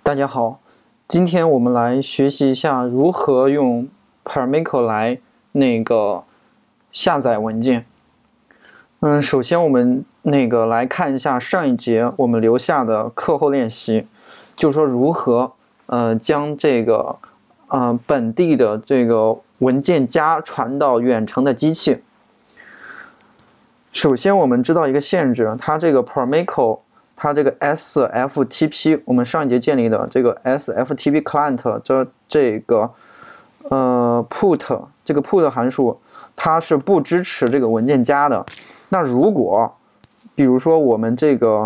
大家好，今天我们来学习一下如何用 Pamico 来下载文件。首先我们来看一下上一节我们留下的课后练习，就是说如何将本地的文件夹传到远程的机器。首先我们知道一个限制，它这个 Pamico 它这个 SFTP 我们上一节建立的这个 SFTP client put 这个 put 函数它是不支持这个文件夹的。那如果比如说我们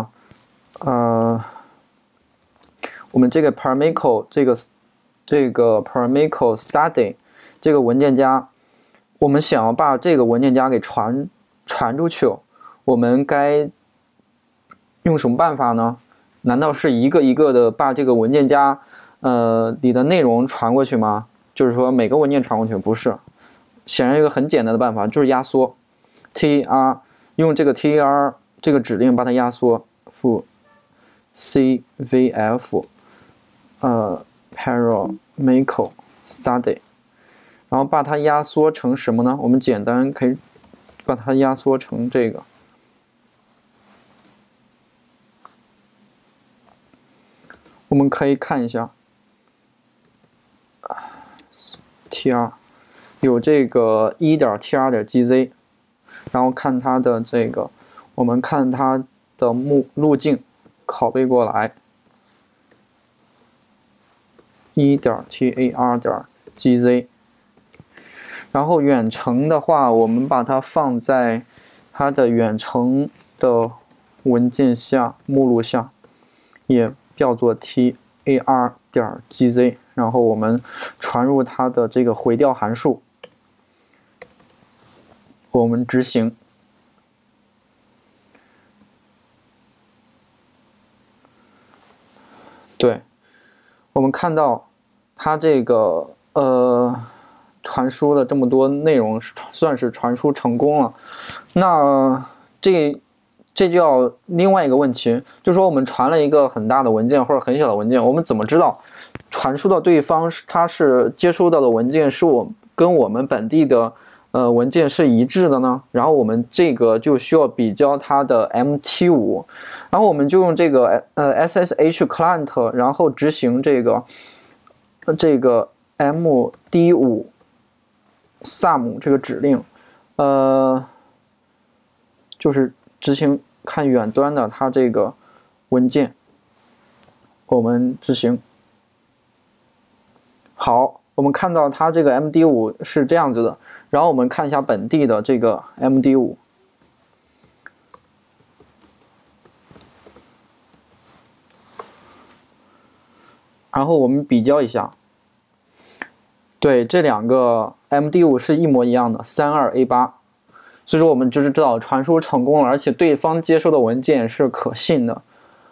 Pamico Pamico study 这个文件夹，我们想要把这个文件夹给传出去，我们该用什么办法呢？难道是一个一个的把这个文件夹里的内容传过去吗？就是说每个文件传过去？不是，显然有一个很简单的办法，就是压缩 TER， 用这个 TER 这个指令把它压缩CVF Pamico study， 然后把它压缩成什么呢？我们简单可以把它压缩成这个。我们可以看一下 tr 有这个 1.tr.gz， 然后看它的我们看它的路径拷贝过来 1.tar.gz， 然后远程的话，我们把它放在它的远程的文件下目录下，也叫做 tar.gz， 然后我们传入它的这个回调函数，我们执行。对，我们看到它传输了这么多内容，算是传输成功了。那这就要另外一个问题，就是说我们传了一个很大的文件或者很小的文件，我们怎么知道传输到对方他是接收到的文件是跟我们本地的文件是一致的呢？然后我们就需要比较它的 MT5， 然后我们就用SSH client， 然后执行这个MD5 sum 这个指令，就是执行看远端的它这个文件，我们执行。好，我们看到它这个 MD5 是这样子的，然后我们看一下本地的这个 MD5， 然后我们比较一下，对，这两个 MD5 是一模一样的 32A8， 所以说我们就是知道传输成功了，而且对方接收的文件是可信的。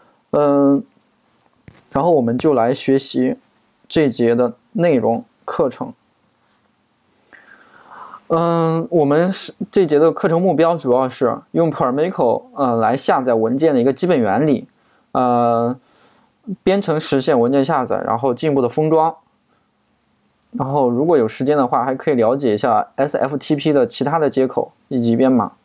然后我们就来学习这节的内容课程。我们这节的课程目标主要是用 Pamico 来下载文件的一个基本原理，编程实现文件下载，然后进一步的封装。然后如果有时间的话，还可以了解一下 SFTP 的其他的接口以及编码。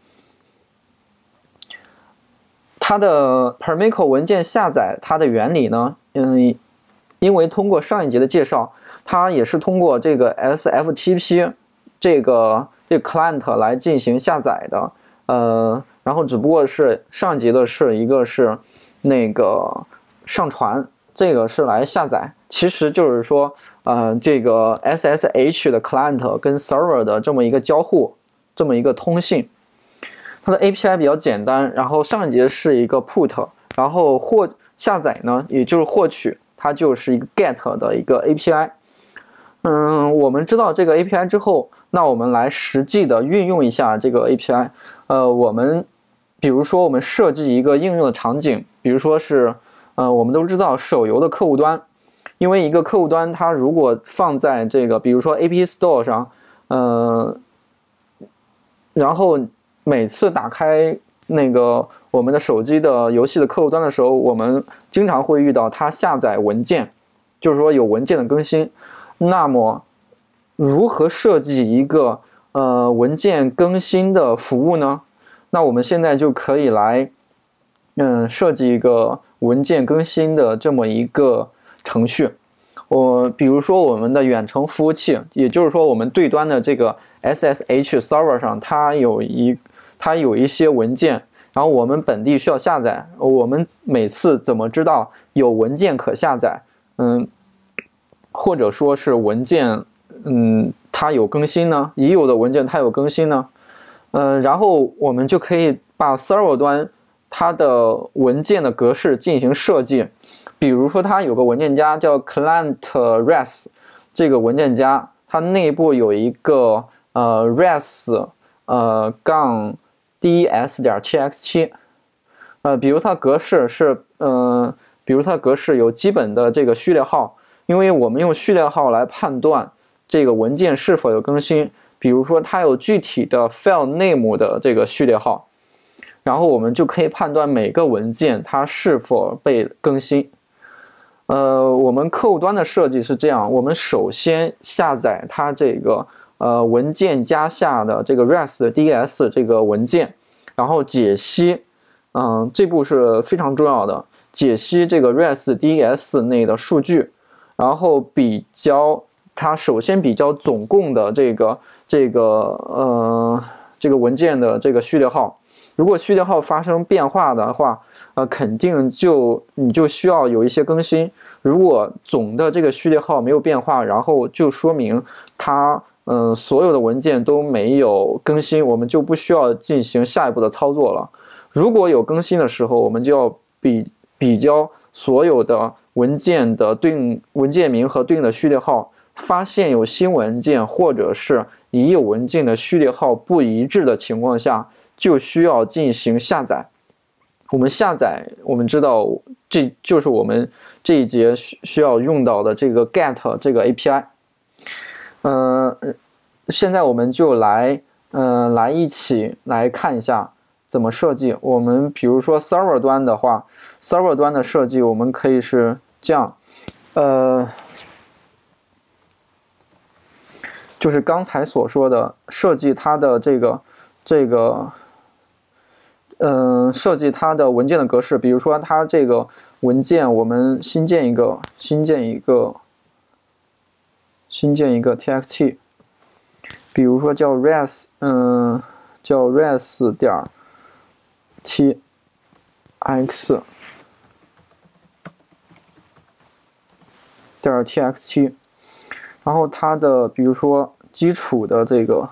它的 Pamico 文件下载它的原理呢，因为通过上一节的介绍，它也是通过这个 SFTP 这个 client 来进行下载的，然后只不过是上节的是一个是上传，这个是来下载，其实就是说这个 SSH 的 client 跟 server 的这么一个交互，这么一个通信。它的 API 比较简单，然后上一节是一个 put， 然后下载呢，也就是获取，它就是一个 get 的一个 API。我们知道这个 API 之后，那我们来实际的运用一下这个 API。比如说我们设计一个应用的场景，比如说是我们都知道手游的客户端，因为一个客户端它如果放在比如说 App Store 上，然后每次打开我们的手机的游戏的客户端的时候，我们经常会遇到它下载文件， 就是说有文件的更新。那么如何设计一个文件更新的服务呢？那我们现在就可以来设计一个文件更新的这么一个程序。比如说我们的远程服务器，也就是说我们对端的这个 SSH server 上，它有一些文件，然后我们本地需要下载。我们每次怎么知道有文件可下载？或者说是文件它有更新呢？已有的文件它有更新呢？然后我们就可以把 server 端它的文件的格式进行设计。比如说它有个文件夹叫 client res， 这个文件夹它内部有一个res -ds.txt， 比如它格式是有基本的这个序列号，因为我们用序列号来判断这个文件是否有更新。比如说它有具体的 file name 的这个序列号，然后我们就可以判断每个文件它是否被更新。我们客户端的设计是这样，我们首先下载它这个文件夹下的这个 res.ds 这个文件，然后解析，这步是非常重要的，解析这个 res.ds 内的数据，然后比较它首先比较总共的这个文件的这个序列号。如果序列号发生变化的话，肯定你就需要有一些更新。如果总的这个序列号没有变化，然后就说明它所有的文件都没有更新，我们就不需要进行下一步的操作了。如果有更新的时候，我们就要比较所有的文件的对应文件名和对应的序列号，发现有新文件或者是已有文件的序列号不一致的情况下，就需要进行下载。我们下载，我们知道这就是我们这一节需要用到的这个 get 这个 API。现在我们就来一起来看一下怎么设计。我们比如说 server 端的话 ，server 端的设计我们可以是这样，就是刚才所说的设计它的设计它的文件的格式。比如说它这个文件，我们新建一个 txt， 比如说叫 res 点 tx 点 txt， 然后它的比如说基础的这个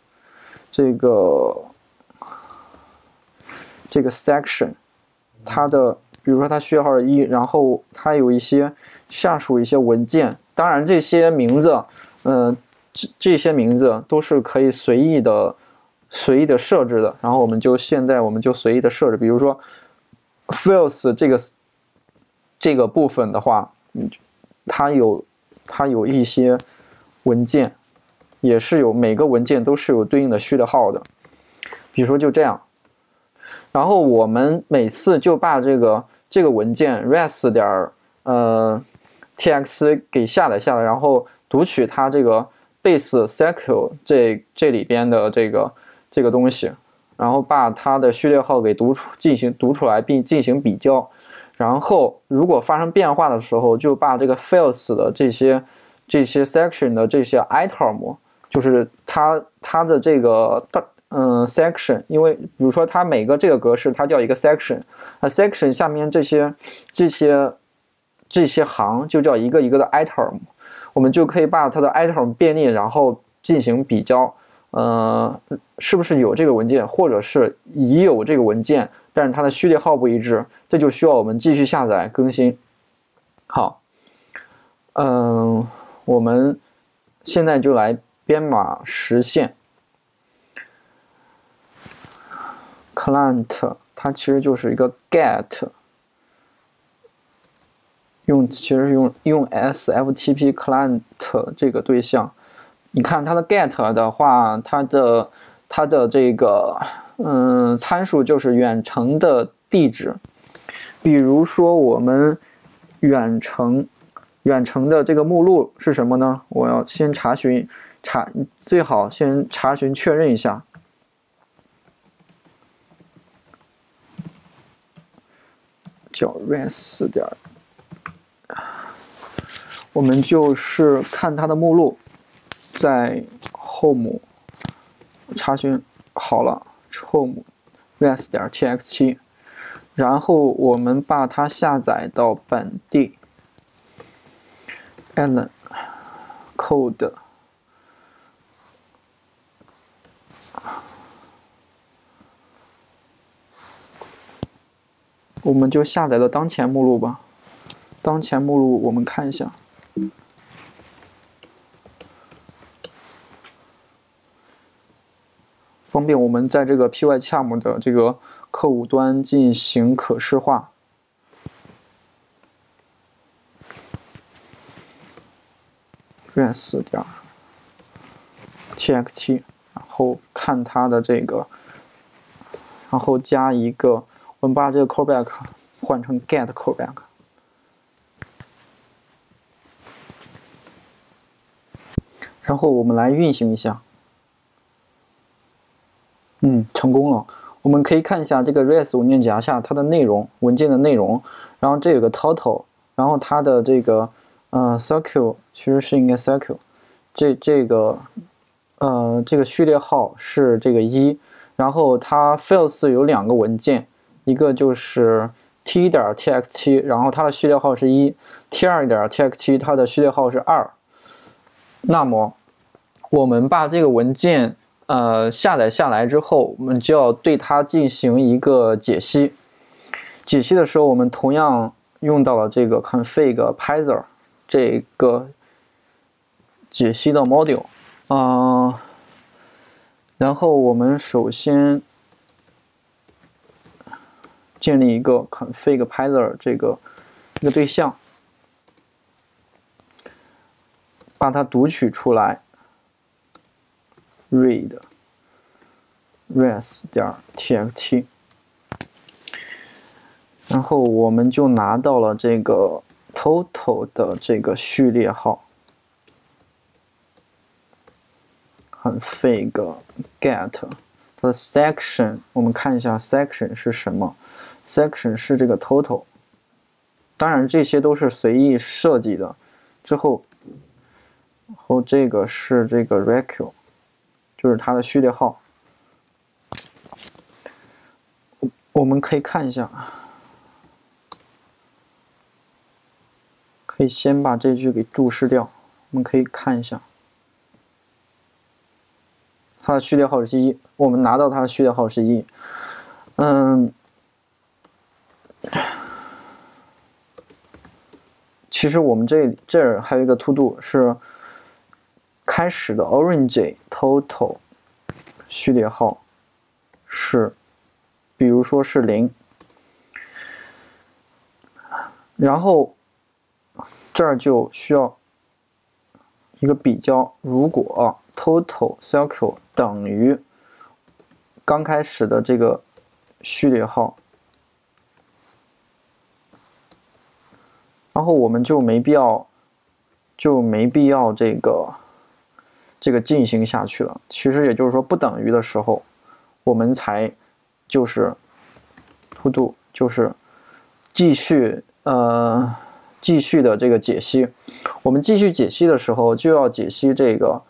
section， 它的比如说它序列号是1，然后它有一些下属一些文件，当然这些名字这些名字都是可以随意的设置的。然后现在我们就随意的设置，比如说 files 这个部分的话，它有一些文件，也是每个文件都是有对应的序列号的。比如说就这样，然后我们每次就把这个文件 res 点tx 给下载下来，然后读取它这个 base sql 这里边的这个东西，然后把它的序列号给进行读出来，并进行比较。然后如果发生变化的时候，就把这个 files 的这些 section 的这些 item， 就是它的这个section， 因为比如说它每个这个格式它叫一个 section， section 下面这些行就叫一个一个的 item， 我们就可以把它的 item 便利，然后进行比较，是不是有这个文件，或者是已有这个文件，但是它的序列号不一致，这就需要我们继续下载更新。好，我们现在就来编码实现 client， 它其实就是一个 get， 其实用 sftp client 这个对象。你看它的 get 的话，它的这个参数就是远程的地址。比如说我们远程远程的这个目录是什么呢？我要先最好先查询确认一下。叫 res 点，我们就是看它的目录，在 home 查询好了 home res 点 txt， 然后我们把它下载到本地 allen code。我们就下载到当前目录吧。当前目录我们看一下，方便我们在这个 Pycharm 的这个客户端进行可视化。res 点 txt， 然后看它的这个，然后加一个。我们把这个 callback 换成 get callback， 然后我们来运行一下。成功了。我们可以看一下这个 res 文件夹下它的内容，文件的内容。然后这有个 total， 然后它的这个circle 其实是应该 circle， 这个序列号是这个1，然后它 files 有2个文件。一个就是 t 点 txt， 然后它的序列号是1 ，t2 点 txt 它的序列号是2。那么我们把这个文件下载下来之后，我们就要对它进行一个解析。解析的时候，我们同样用到了这个 config parser 这个解析的 module。然后我们首先建立一个 config parser 这个对象，把它读取出来 read res 点 txt， 然后我们就拿到了这个 total 的这个序列号 config get 它的 section， 我们看一下 section 是什么。section 是这个 total， 当然这些都是随意设计的。之后这个是这个 req， 就是它的序列号。我们可以看一下，可以先把这句给注释掉。我们可以看一下，它的序列号是1，我们拿到它的序列号是1。其实我们这儿还有一个 to do 是开始的 orange total 序列号是，比如说是0，然后这儿就需要一个比较，如果 total circle 等于刚开始的这个序列号，然后我们就没必要这个进行下去了。其实也就是说不等于的时候，我们才就是 to do 就是继续的这个解析。我们继续解析的时候，就要解析这个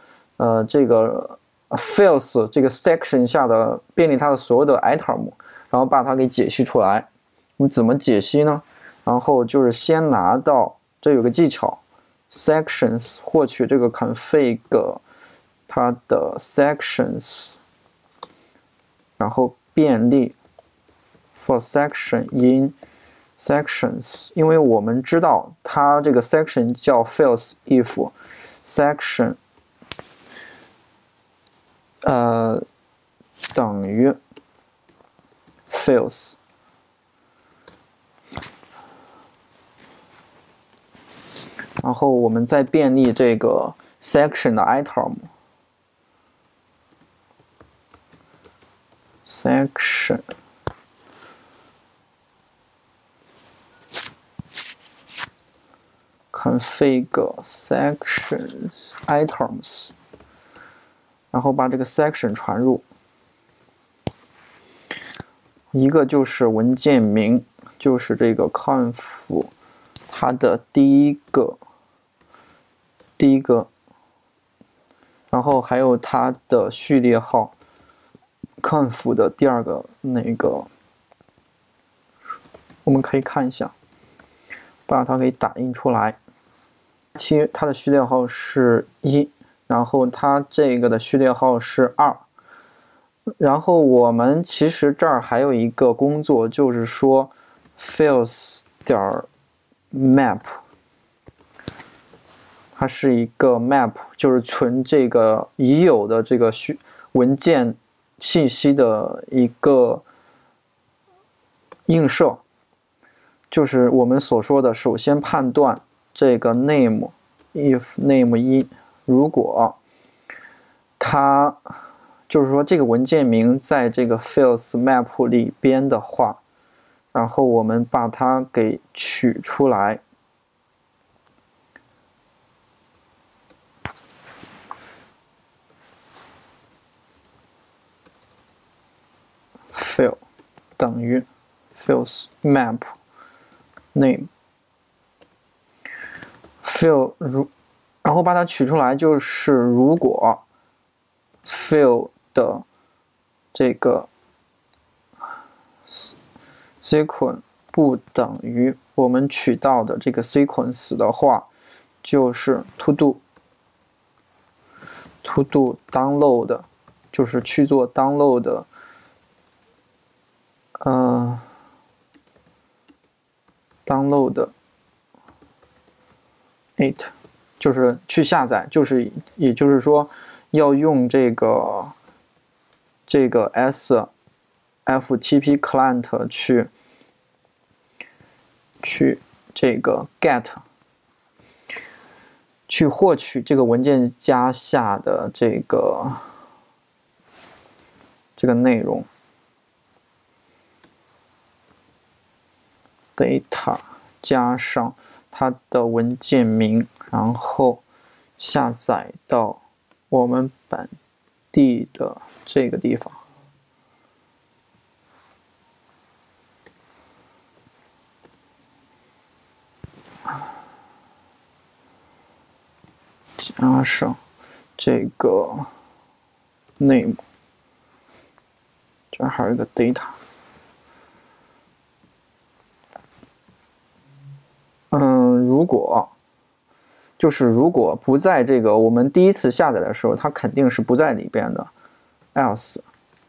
files 这个 section 下的便利它的所有的 item， 然后把它给解析出来。我们怎么解析呢？然后就是先拿到，这有个技巧 sections 获取这个 config 它的 sections， 然后便利 for section in sections， 因为我们知道它这个 section 叫 files if section 等于 files， 然后我们再便利这个 section 的 item section config sections items， 然后把这个 section 传入。一个就是文件名，就是这个 conf 它的第一个，然后还有它的序列号 conf 的第二个那个，我们可以看一下，把它给打印出来。它的序列号是1，然后它这个的序列号是2。然后我们其实这儿还有一个工作，就是说 files 点 map， 它是一个 map， 就是存这个已有的这个文件信息的一个映射，就是我们所说的，首先判断这个 name if name 1，如果它就是说这个文件名在这个 files map 里边的话，然后我们把它给取出来。fill 等于 files map name fill 然后把它取出来，就是如果 fill 的这个 sequence 不等于我们取到的这个 sequence 的话，就是 to do download， 就是去做 download download it， 就是去下载，也就是说要用这个 SFTP client 去这个 get 去获取这个文件夹下的这个内容 data 加上它的文件名，然后下载到我们本地的这个地方。加上这个 name， 这还有一个 data。如果不在这个我们第一次下载的时候，它肯定是不在里边的。else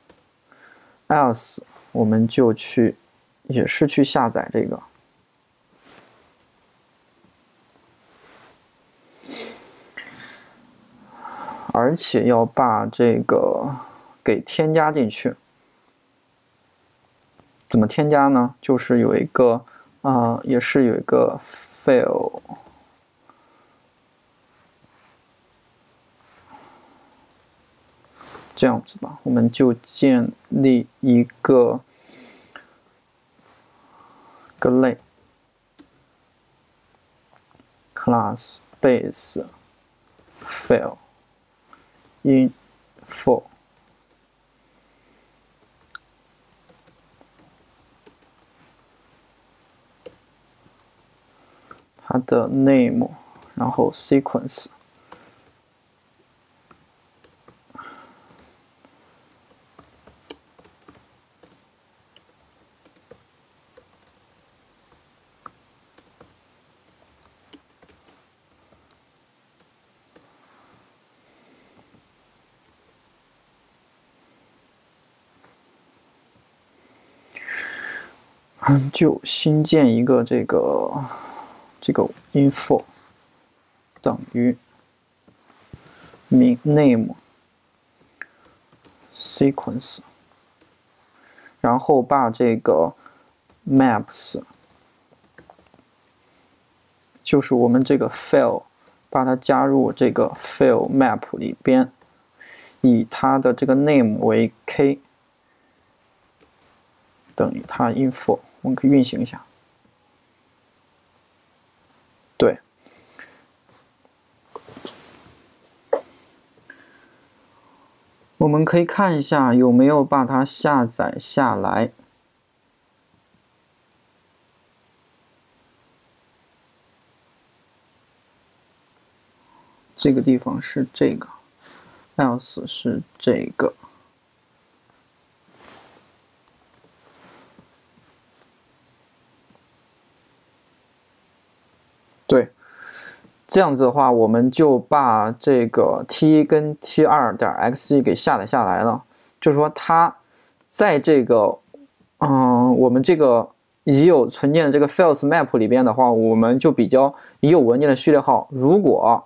我们就也是去下载这个。而且要把这个给添加进去。怎么添加呢？就是有一个也是有一个 file， 这样子吧，我们就建立一个类 class base file info， 它的 name， 然后 sequence。就新建一个这个 info 等于name sequence， 然后把这个 maps 就是我们这个 file， 把它加入这个 file map 里边，以它的这个 name 为 k， 等于它 info。我们可以运行一下，对， 我们可以看一下有没有把它下载下来。这个地方是这个 ，else 是这个。对，这样子的话，我们就把这个 t 跟 t2 点 xe 给下载下来了。就是说，它在这个，我们这个已有存件的这个 files map 里边的话，我们就比较已有文件的序列号。如果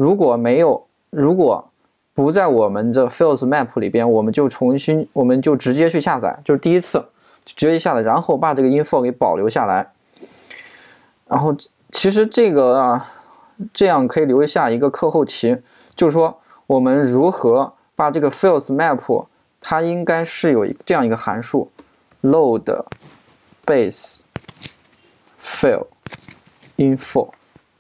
不在我们这 files map 里边，我们就直接去下载，就是第一次直接下载，然后把这个 info 给保留下来。然后其实这个这样可以留下一个课后题，就是说我们如何把这个 files map， 它应该是有这样一个函数 load base file info。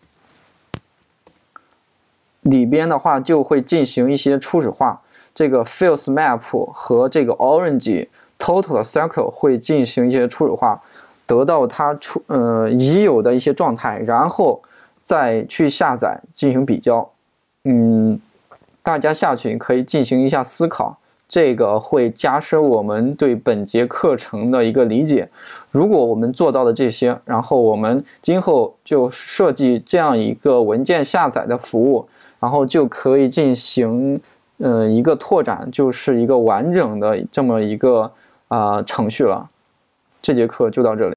里边的话就会进行一些初始化，这个 files map 和这个 orange total cycle 会进行一些初始化，得到它已有的一些状态，然后再去下载进行比较。大家下去可以进行一下思考，这个会加深我们对本节课程的一个理解。如果我们做到了这些，然后我们今后就设计这样一个文件下载的服务，然后就可以进行一个拓展，就是一个完整的这么一个程序了。这节课就到这里。